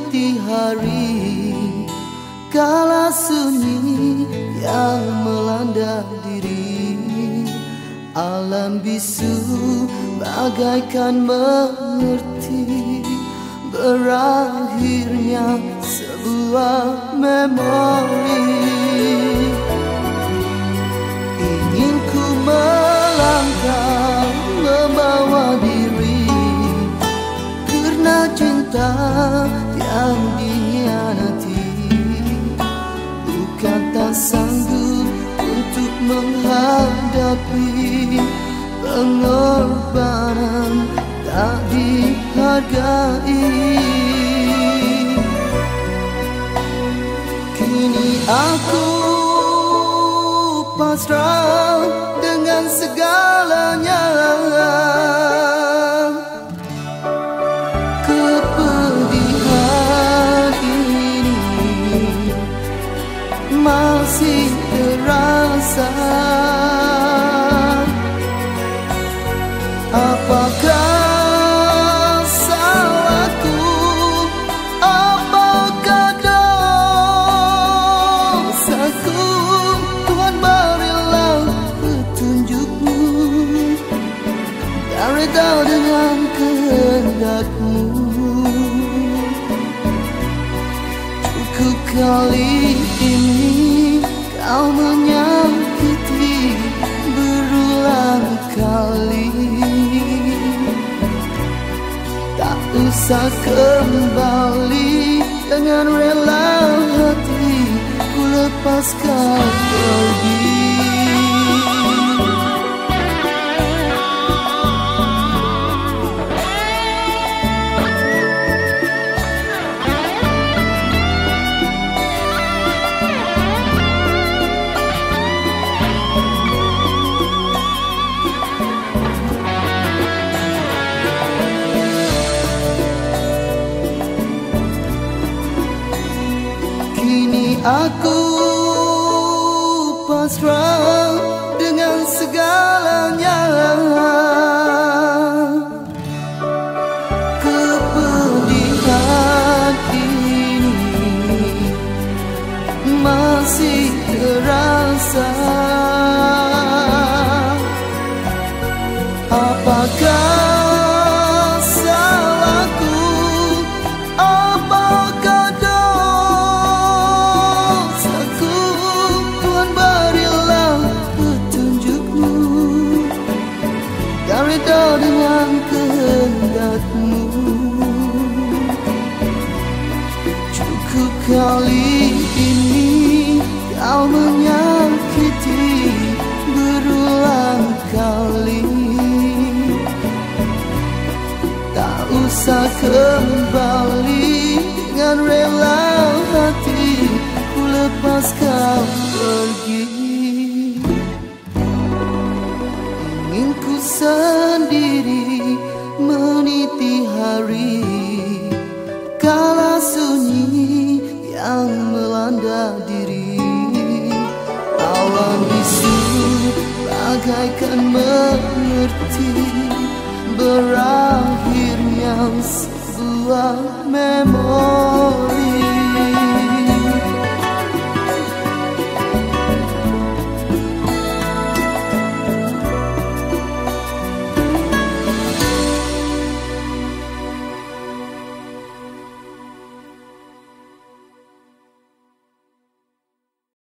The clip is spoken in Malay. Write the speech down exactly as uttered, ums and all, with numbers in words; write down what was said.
meniti hari kala sunyi yang melanda diri. Alam bisu bagaikan mengerti berakhirnya sebuah memori. Ingin ku melangkah membawa diri karena cinta yang dikhianati. Bukan tak sanggup untuk menghadapi pengorbanan tak dihargai. Kini aku pasrah dengan segalanya. Kepedihan ini masih terasa. Apakah salahku? Apakah dosaku? Tuhan, berilah petunjuk-Mu dan reda dengan kehendak-Mu. Cukup kali ini Kau menyakiti berulang kali. Tak usah kembali, dengan rela hati ku lepas kau pergi. Aku pasrah dengan segalanya. Kepedihan ini masih terasa. Apakah dengan kehendak-Mu? Cukup kali ini Kau menyakiti berulang kali. Tak usah kembali, dengan rela hati ku lepas Kau pergi. Ingin ku sendiri meniti hari kala sunyi yang melanda diri. Awan bisu bagaikan mengerti berakhirnya sebuah memori.